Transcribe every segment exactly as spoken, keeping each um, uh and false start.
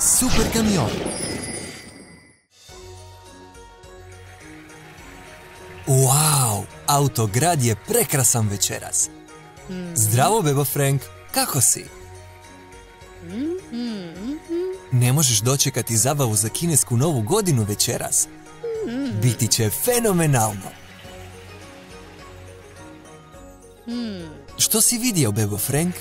Super kamion. Wow, Autograd je prekrasan večeras. Zdravo, bebo Frank, kako si? Ne možeš dočekati zabavu za kinesku novu godinu večeras. Biti će fenomenalno. Što si vidio, bebo Frank?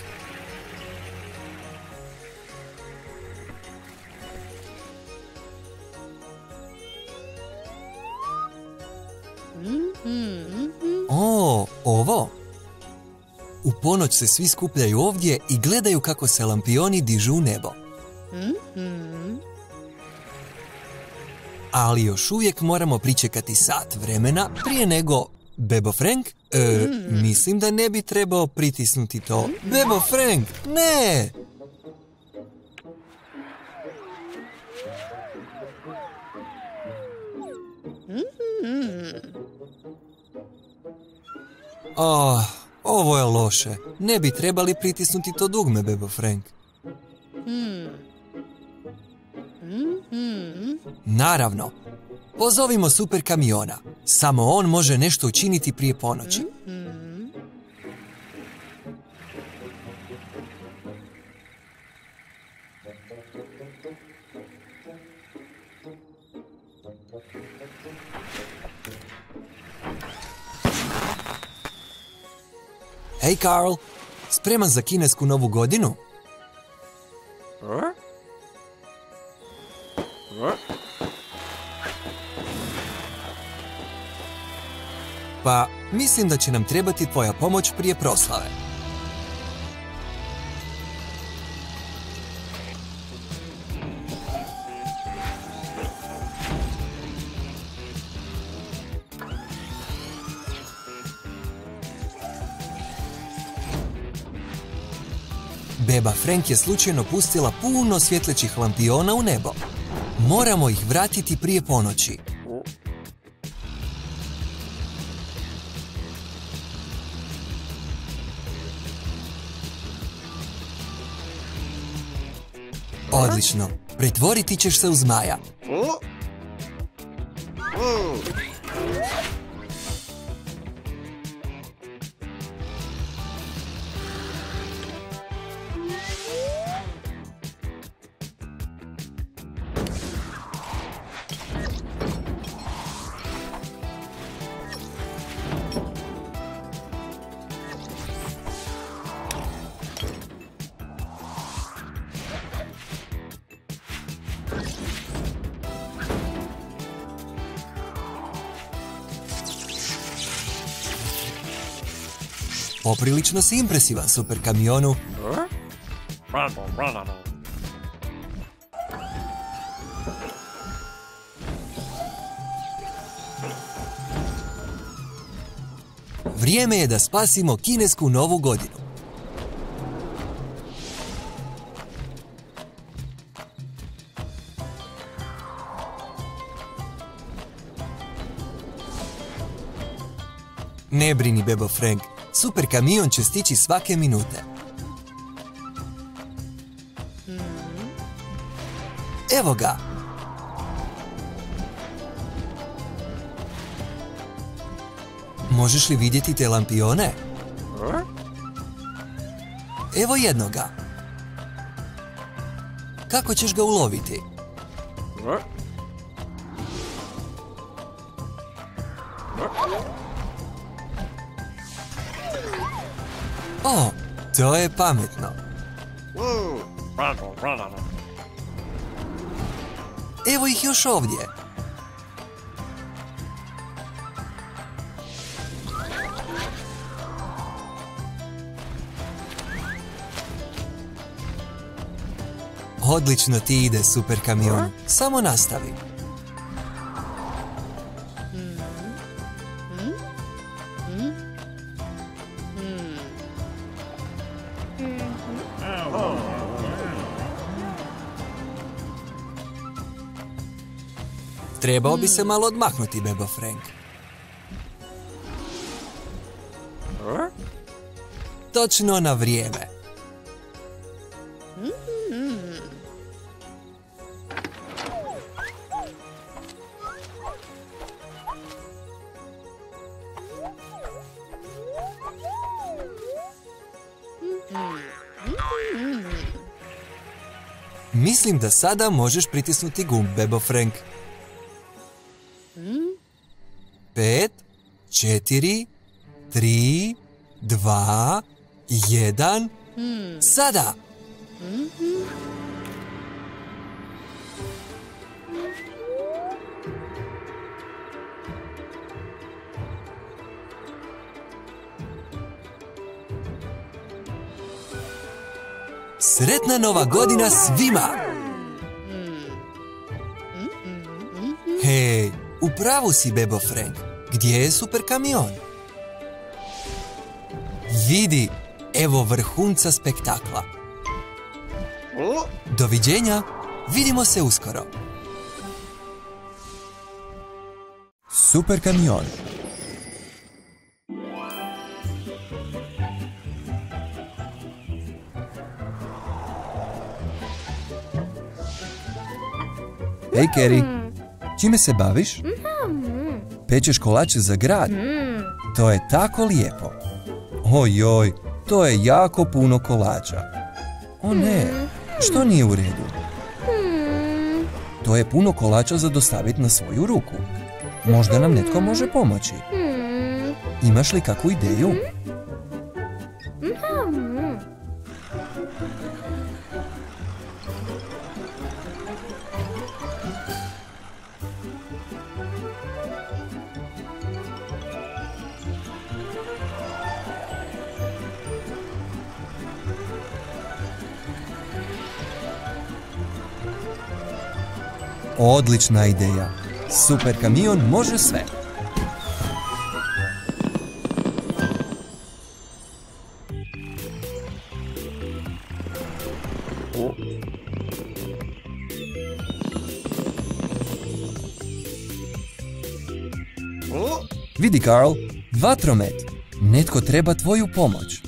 O, ovo? U ponoć se svi skupljaju ovdje i gledaju kako se lampioni dižu u nebo. Ali još uvijek moramo pričekati sat vremena prije nego... Bebo Frank? E, mislim da ne bi trebao pritisnuti to. Bebo Frank, ne! Oh, ovo je loše. Ne bi trebali pritisnuti to dugme, bebo Frank. Naravno. Pozovimo super kamiona. Samo on može nešto učiniti prije ponoći. Hej, Carl, spreman za kinesku novu godinu? Pa, mislim da će nam trebati tvoja pomoć prije proslave. Beba Frank je slučajno pustila puno svjetlećih lampiona u nebo. Moramo ih vratiti prije ponoći. Odlično. Pretvoriti ćeš se u zmaja. Poprilično si impresivan, super kamionu. Vrijeme je da spasimo kinesku novu godinu. Ne brini, bebo Frank. Super kamion će stići svake minute. Evo ga. Možeš li vidjeti te lampione? Evo jednoga. Kako ćeš ga uloviti? O, to je pametno. Evo ih još ovdje. Odlično ti ide, super kamion. Samo nastavi. Trebao bi se malo odmahnuti, bebo Frank. Točno na vrijeme. Mislim da sada možeš pritisnuti gumb, Bebo Frank. Pet, četiri, tri, dva, jedan, sada! Sretna Nova godina svima! Hej, u pravu si, Bebo Frank. Gdje je super kamion? Vidi, evo vrhunca spektakla. Doviđenja, vidimo se uskoro. Super kamion. Hej, Keri, čime se baviš? Pečeš kolače za grad? To je tako lijepo. Ojoj, to je jako puno kolača. O ne, što nije u redu? To je puno kolača za dostaviti na svoju ruku. Možda nam netko može pomoći. Imaš li kakvu ideju? Odlična ideja. Super kamion može sve. Vidi, Karl, vatromet. Netko treba tvoju pomoć.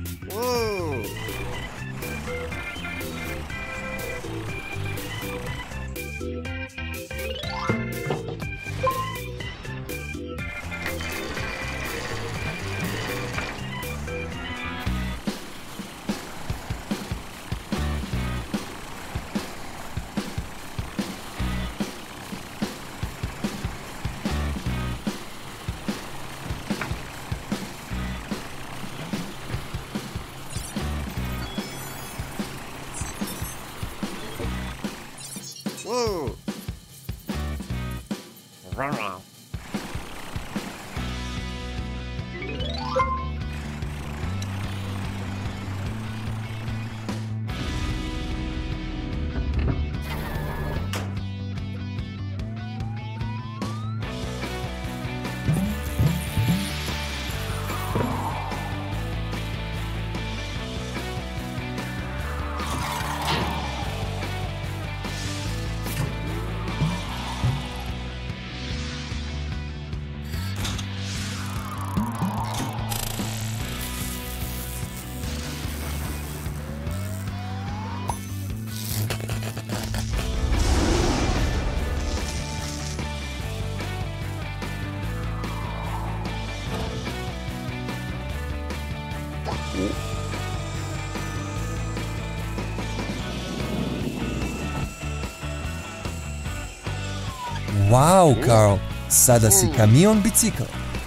Wow, Karl, sada si kamion bicikl.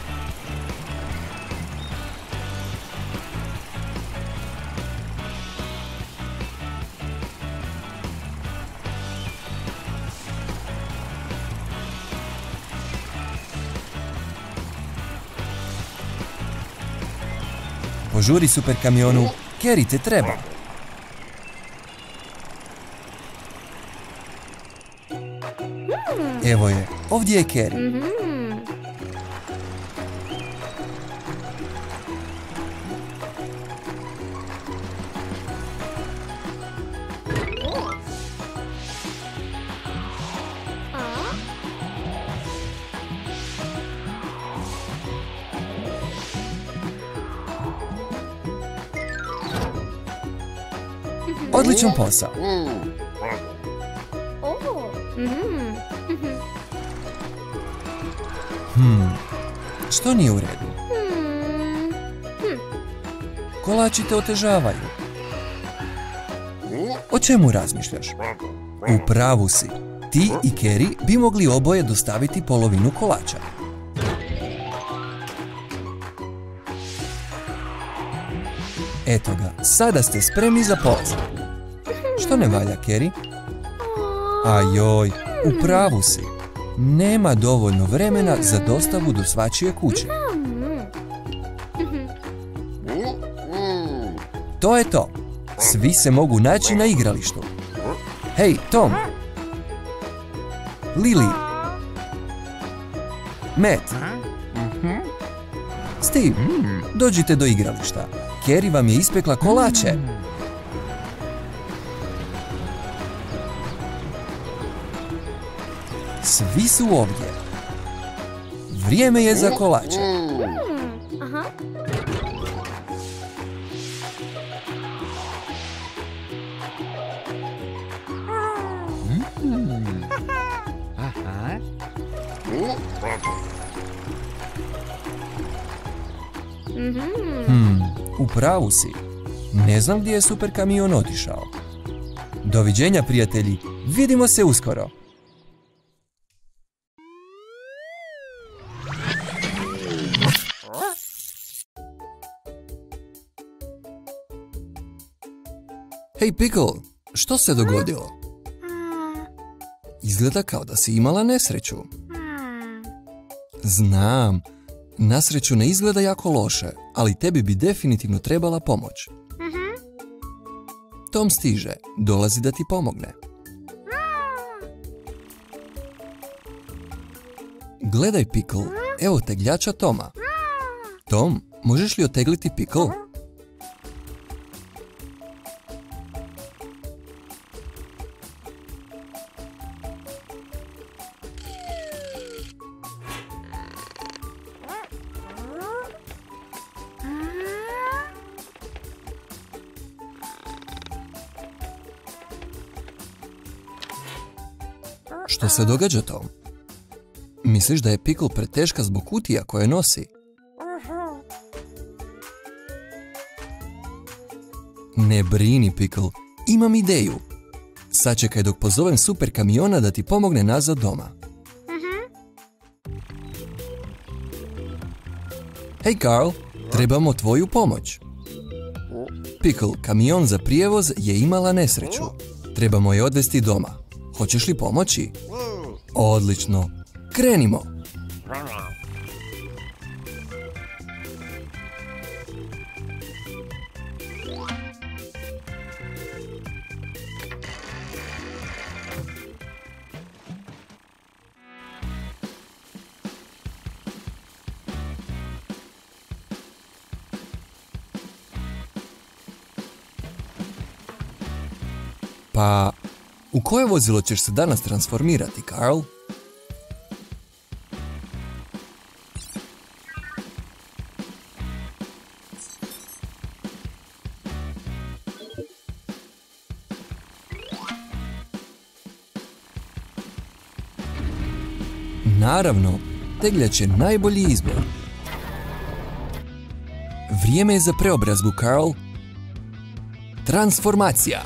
Požuri super kamionu, Keri te treba. Evo je, ovdje je Keri. Odličan posao. Hmm, što nije u redu? Kolači te otežavaju. O čemu razmišljaš? U pravu si. Ti i Carrie bi mogli oboje dostaviti polovinu kolača. Eto ga, sada ste spremni za polazak. Što ne valja, Carrie? Ajoj, u pravu si. Nema dovoljno vremena za dostavu do svačije kuće. To je to. Svi se mogu naći na igralištu. Hej, Tom! Lily! Matt! Steve! Dođite do igrališta. Carrie vam je ispekla kolače. Svi su ovdje. Vrijeme je za kolače. Hmm, u pravu si. Ne znam gdje je super kamion otišao. Doviđenja, prijatelji. Vidimo se uskoro. Hej, Pickle, što se dogodilo? Izgleda kao da si imala nesreću. Znam, na sreću ne izgleda jako loše, ali tebi bi definitivno trebala pomoć. Tom stiže, dolazi da ti pomogne. Gledaj, Pickle, evo tegljača Toma. Tom, možeš li otegliti Pickle? Što se događa, Tom? Misliš da je Pickle preteška zbog kutija koje nosi? Ne brini, Pickle, imam ideju. Sačekaj dok pozovem super kamiona da ti pomogne nazad doma. Hej, Carl, trebamo tvoju pomoć. Pickle, kamion za prijevoz je imala nesreću. Trebamo je odvesti doma. Hoćeš li pomoći? Odlično. Krenimo. Pa, u koje vozilo ćeš se danas transformirati, Carl? Naravno, tegljač je najbolji izbor. Vrijeme je za preobrazbu, Carl. Transformacija.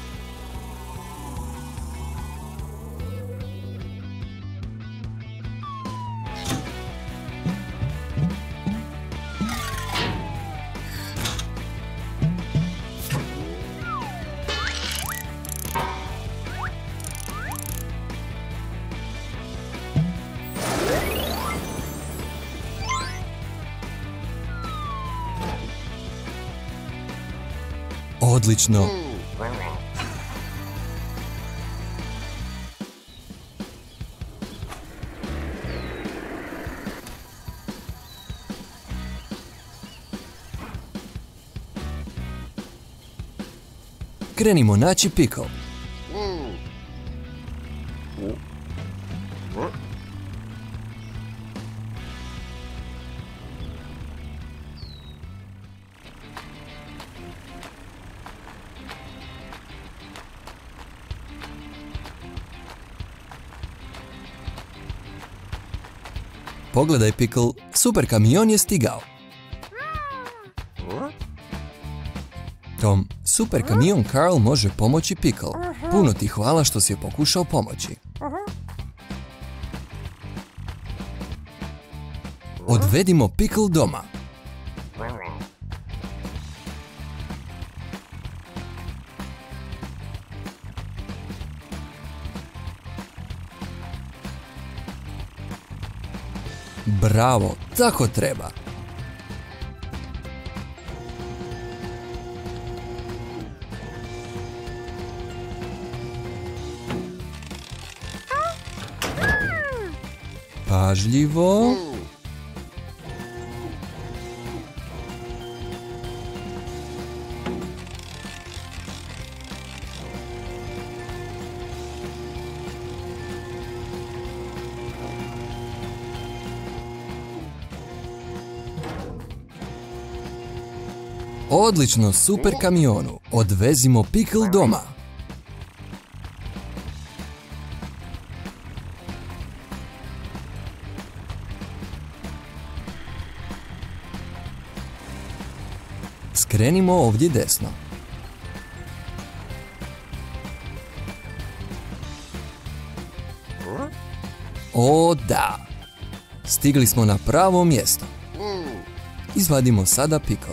Odlično. Krenimo naći Pickle. Pogledaj, Pickle, super kamion je stigao. Tom, super kamion Carl može pomoći Pickle. Puno ti hvala što si je pokušao pomoći. Odvedimo Pickle doma. Bravo, tako treba. Pažljivo. Odlično, super kamionu. Odvezimo Pickle doma. Skrenimo ovdje desno. O da! Stigli smo na pravo mjesto. Izvadimo sada Pickle.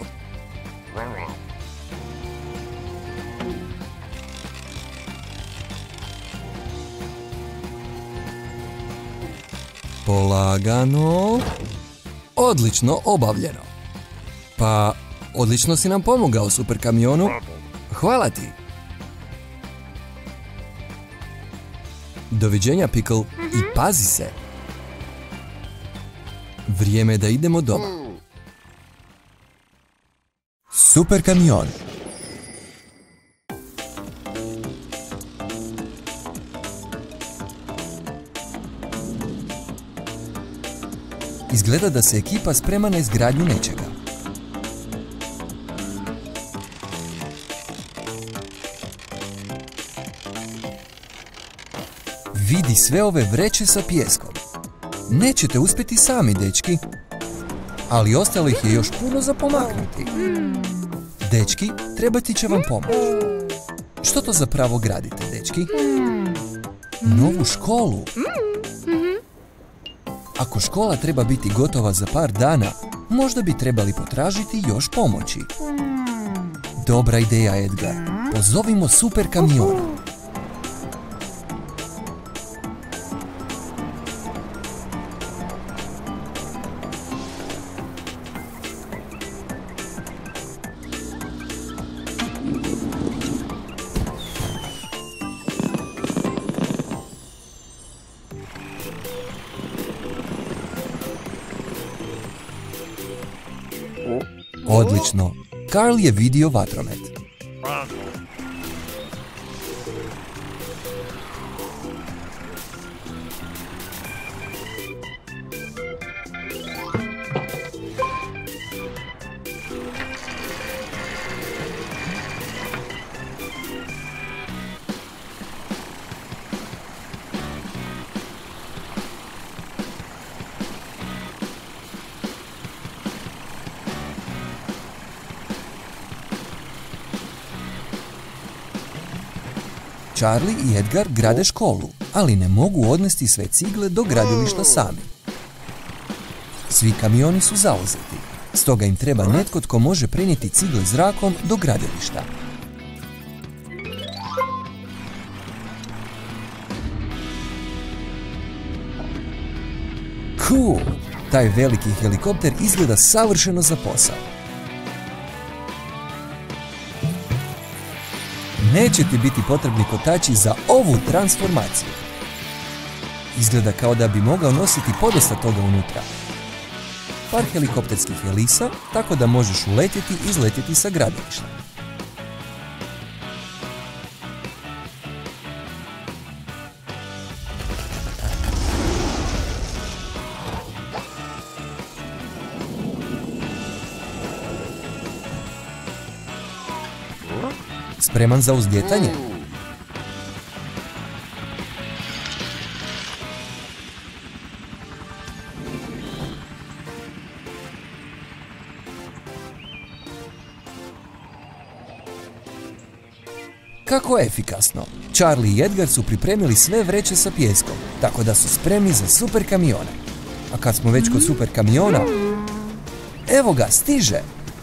Polagano. Odlično obavljeno. Pa, odlično si nam pomogao, super kamionu. Hvala ti. Doviđenja, Pickle, i pazi se. Vrijeme je da idemo doma. Super kamion. Izgleda da se ekipa sprema na izgradnju nečega. Vidi sve ove vreće sa pijeskom. Nećete uspjeti sami, dečki. Ali ostalo ih je još puno za pomaknuti. Dečki, trebati će vam pomoć. Što to zapravo gradite, dečki? Novu školu. Ako škola treba biti gotova za par dana, možda bi trebali potražiti još pomoći. Dobra ideja, Edgar. Pozovimo super kamion. Odlično. Karl je vidio vatromet. Charlie i Edgar grade školu, ali ne mogu odnesti sve cigle do gradilišta sami. Svi kamioni su zauzeti, stoga im treba netko tko može prenijeti cigle zrakom do gradilišta. Cool! Taj veliki helikopter izgleda savršeno za posao. Neće ti biti potrebni kotači za ovu transformaciju. Izgleda kao da bi mogao nositi podosta toga unutra. Par helikopterskih elisa, tako da možeš uletjeti i izletjeti sa gradilišta. Spreman za uzljetanje? Kako efikasno. Charlie i Edgar su pripremili sve vreće sa pijeskom, tako da su spremni za super kamione. A kad smo već kod super kamiona, evo ga, stiže!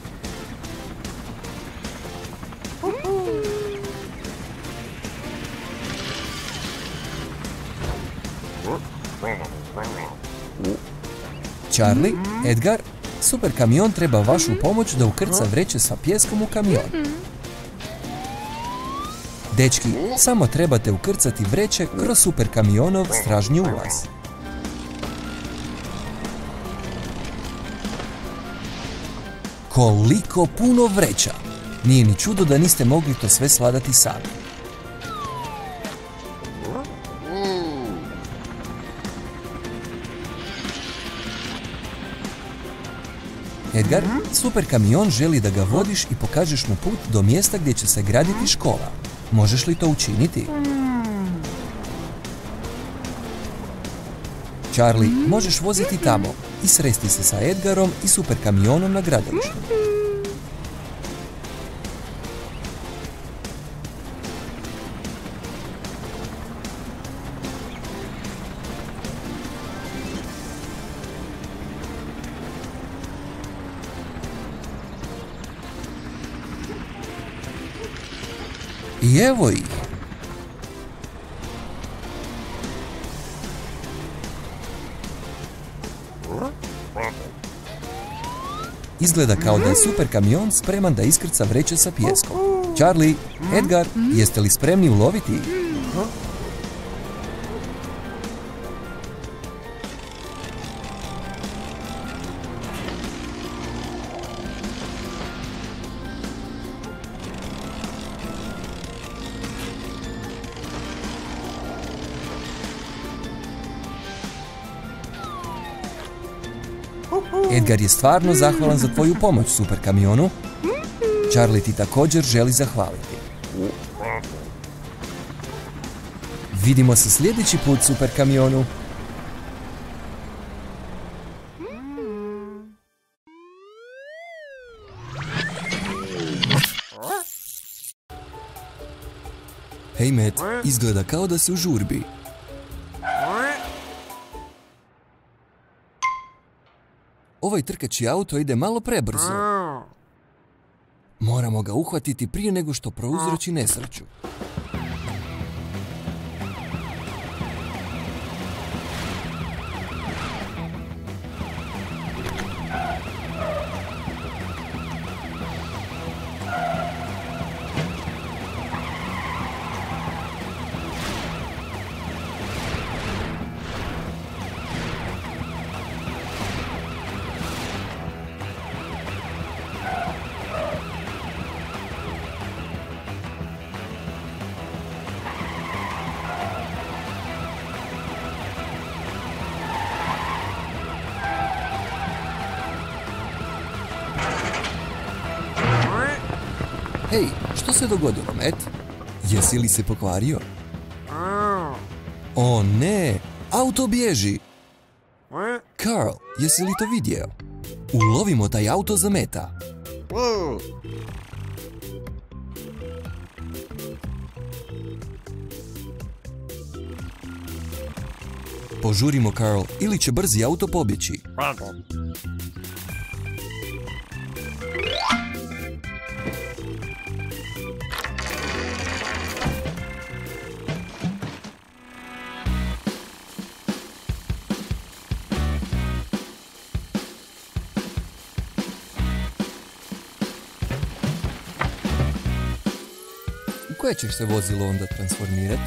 Charlie, Edgar, super kamion treba vašu pomoć da ukrca vreće sa pijeskom u kamion. Dečki, samo trebate ukrcati vreće kroz super kamionov stražnji ulaz. Koliko puno vreća! Nije ni čudo da niste mogli to sve sladati sami. Edgar, super kamion želi da ga vodiš i pokažeš mu put do mjesta gdje će se graditi škola. Možeš li to učiniti? Charlie, možeš voziti tamo i sresti se sa Edgarom i super kamionom na gradilištu. I evo ih! Izgleda kao da je super kamion spreman da iskrca vreće sa pijeskom. Charlie, Edgar, jeste li spremni uloviti ih? Edgar je stvarno zahvalan za tvoju pomoć, super kamionu. Charlie ti također želi zahvaliti. Vidimo se sljedeći put, super kamionu. Hej Matt, izgleda kao da si u žurbi. Ovaj trkači auto ide malo prebrzo. Moramo ga uhvatiti prije nego što prouzroči nesreću. Hej, što se dogodilo, Matt? Jesi li se pokvario? O ne, auto bježi! Carl, jesi li to vidio? Ulovimo taj auto za Meta. Požurimo, Carl, ili će brzi auto pobjeći. U koje ćeš se vozilo onda transformirati?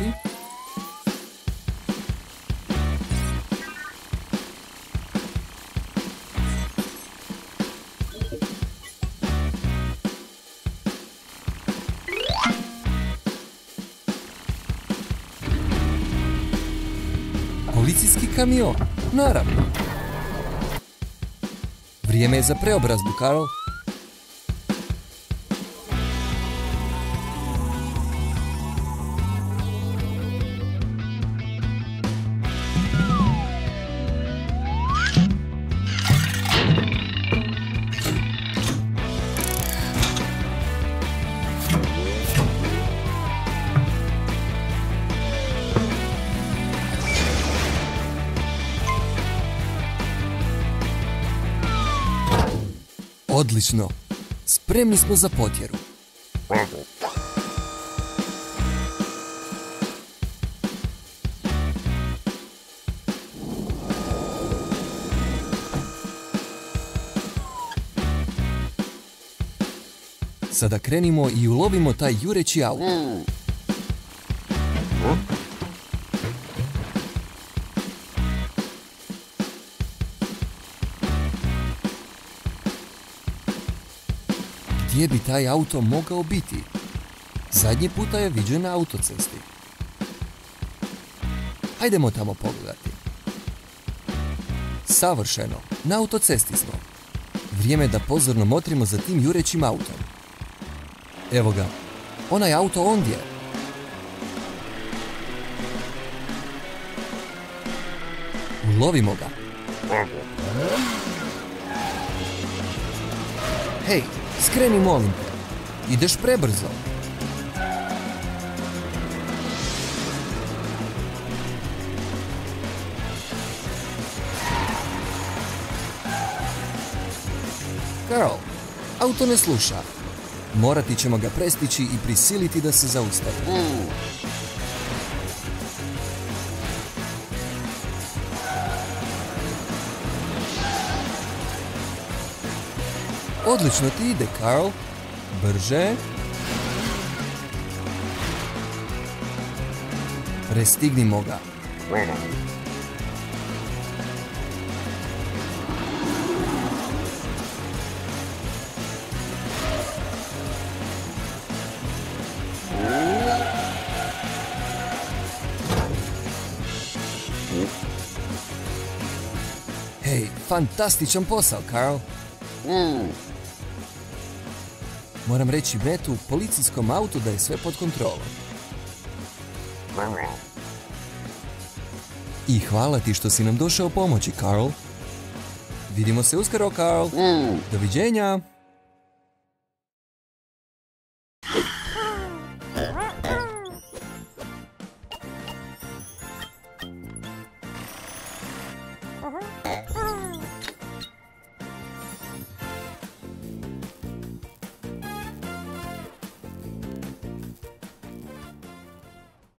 Policijski kamion, naravno. Vrijeme je za preobrazbu, Carl. Odlično. Spremni smo za potjeru. Sada krenimo i ulovimo taj jureći auto. Gdje bi taj auto mogao biti? Zadnji puta je viđen na autocesti. Hajdemo tamo pogledati. Savršeno, na autocesti smo. Vrijeme da pozorno motrimo za tim jurećim autom. Evo ga, onaj auto ondje. Ulovimo ga. Hej, skreni molim te. Ideš prebrzo. Carl, auto ne sluša. Morati ćemo ga prestići i prisiliti da se zaustavi. Odlično ti ide, Carl. Brže. Prestignimo ga. Hej, fantastičan posao, Carl. Moram reći Metu u policijskom autu da je sve pod kontrolom. I hvala ti što si nam došao pomoći, Carl. Vidimo se uskoro, Carl. Doviđenja.